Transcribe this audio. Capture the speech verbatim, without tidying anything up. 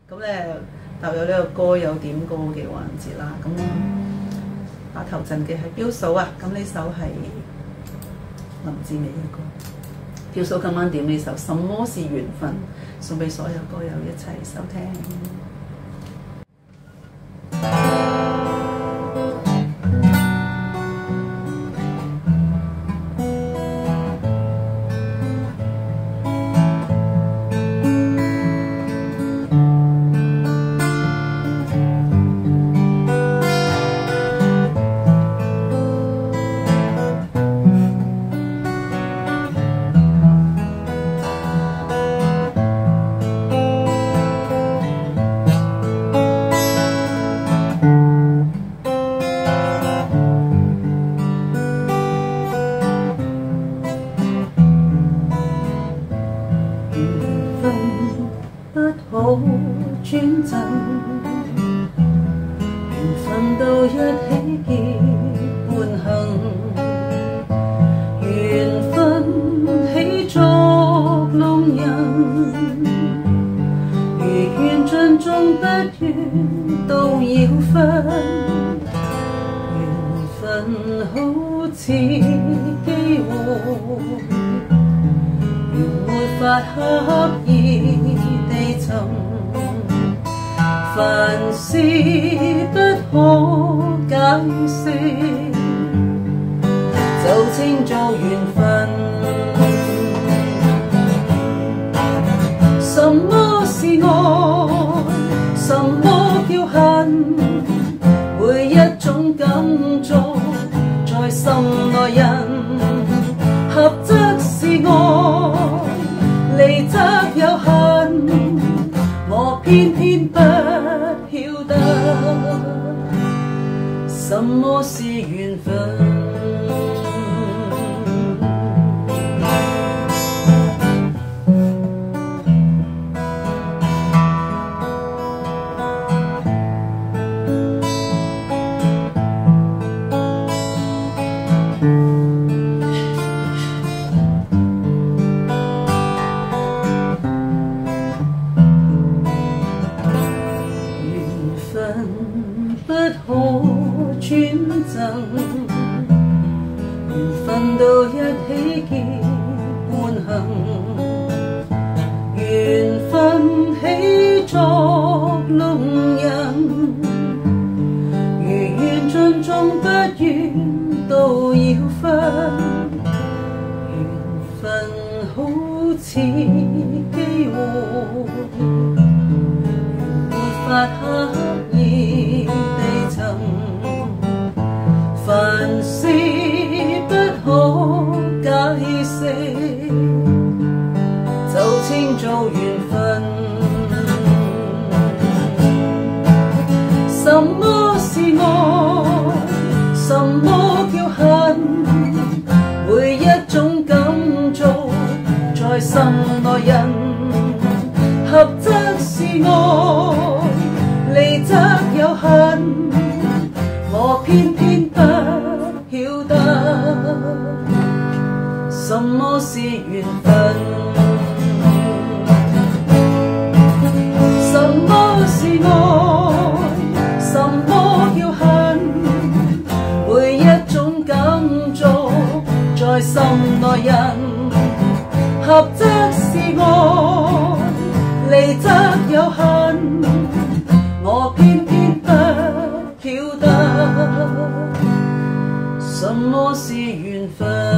咁咧就有呢個歌有點歌嘅環節啦。咁打頭陣嘅係標嫂啊，咁呢首係林志美嘅歌。標嫂今晚點呢首《什麼是緣分》，送俾所有歌友一齊收聽。 轉陣，緣分到一起結伴行，緣分起作弄人，如願盡終不願都要分，緣分好似機會，如沒法刻意地尋。凡事不可解釋，就稱做緣分。什麼是愛？什麼叫恨？每一種感觸在心內人，合則是愛，離則有恨。我偏偏不曉得，什麼是緣分。不可轉贈，緣分到一起結伴行，緣分起作弄人，如願盡終不願都要分，緣分好似機會，沒法刻意地尋，凡事不可解釋，就稱做緣分。什麼是愛？什麼叫恨？每一種感觸在心內人，合則是愛，離則有恨，我偏偏不曉得，什麼是緣分。什麼是愛？什麼叫恨？每一種感觸在心內人，合則是愛，離則有恨。我偏偏不曉得，什麼是緣分。